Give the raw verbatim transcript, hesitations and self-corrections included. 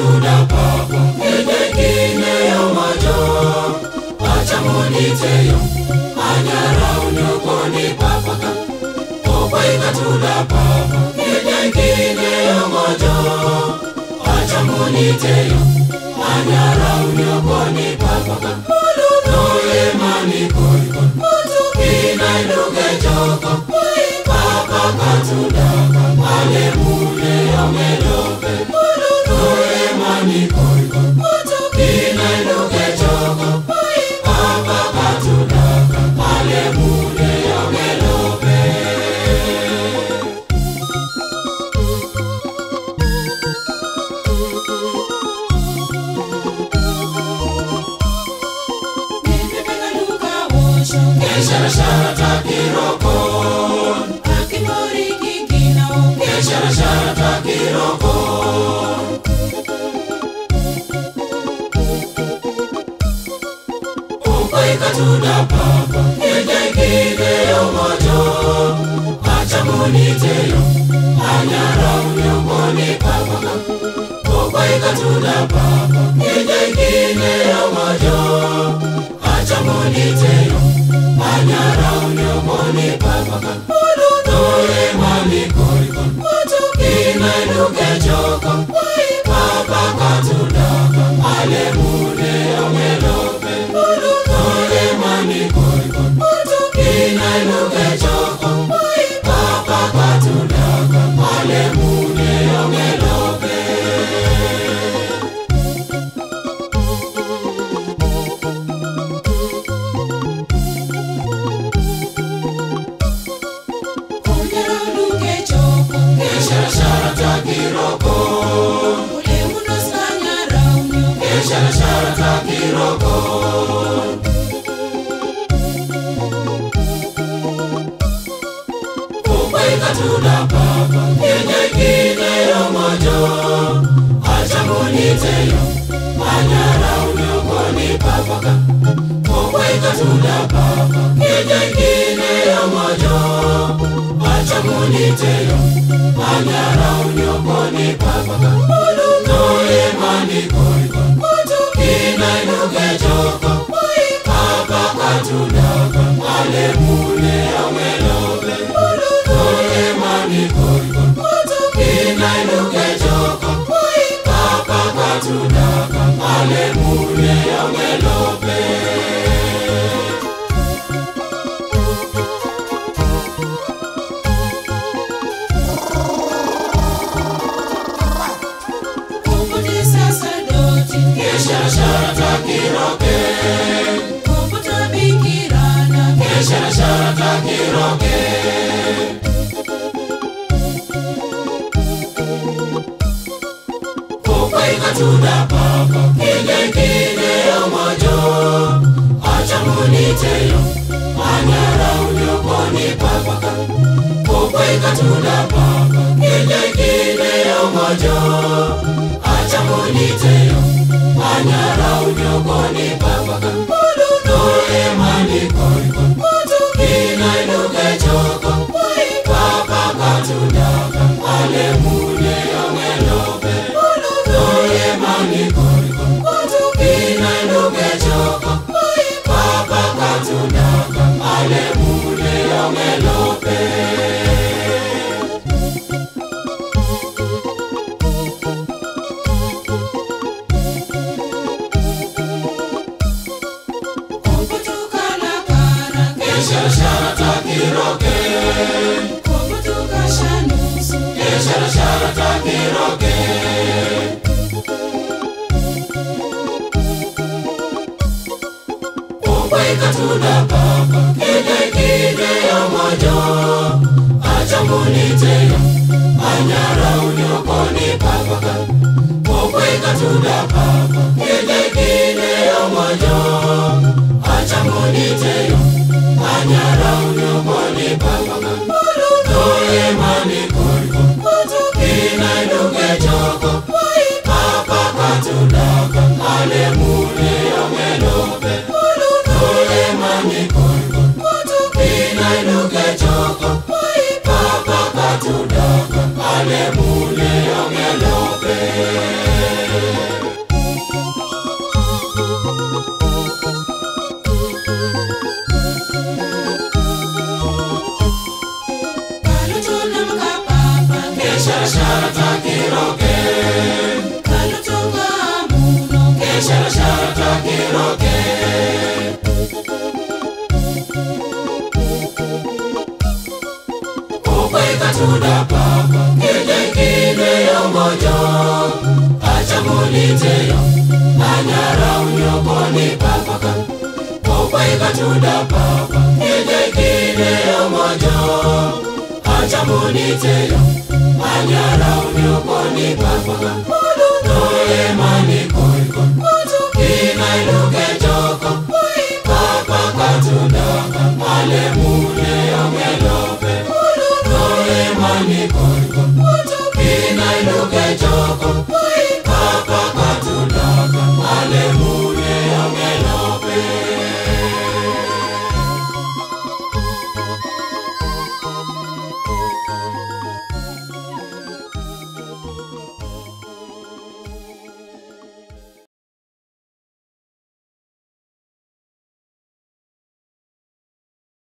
katunda papa edekine yo majo acha moniteyo anyara unyokoni papa ka opa katunda papa edekine yo majo acha moniteyo anyara unyokoni papa ka noye mani koiko ina iluge joko papa katunda ale mune omelope noye mani koiko ina iluge joko papa katunda ale mune omelope Shara shara takiroko Akimori kikina oke Shara shara takiroko Upai katunda papa Edekine yo mojo Acha moniteyo Anyara unyokoni papa Upai katunda papa Edekine yo mojo Acha moniteyo anyara unyokoni papa ka noye mani koiko ina iluge joko papa katunda ale mune omelope noye mani koiko ina iluge joko papa katunda ale mune omelope Shara shara takiroko Ule unos anyara unyo Shara shara takiroko Upai katunda papa Edekine yo mojo Acha moniteyo anyara unyokoni papa ka Upai katunda papa Edekine yo mojo Acha moniteyo anyara unyokoni papa ka noye mani koiko ina iluge joko papa katunda ale mune omelope noye mani koiko ina iluge joko papa katunda ale mune omelope Shara shara takiroke Kuputa bikirana Shara shara takiroke Upai katunda papa Edekine yo mojo Acha moniteyo anyara unyokoni papa ka Upai katunda papa Edekine yo mojo Acha moniteyo anyara unyokoni papa ka noye mani koiko ina iluge joko papa katunda ale mune omelope noye mani koiko ina iluge joko papa katunda ale mune omelope Shara shara takiroke Kuputuka shanusu Shara shara takiroke Upai katunda papa Edekine yo mojo Acha moniteyo anyara unyokoni papa ka Upai katunda papa Edekine yo mojo Acha moniteyo anyara unyokoni papa ka noye mani koiko ina iluge joko papa katunda ale mune omelope noye mani koiko ina iluge joko papa katunda ale mune omelope takiroke Ukweka tuda papa Kile kile yongojo Acha muliteyo Anyara unyokoni papaka Ukweka tuda papa Kile kile yongojo Acha muliteyo Anyara unyokoni papaka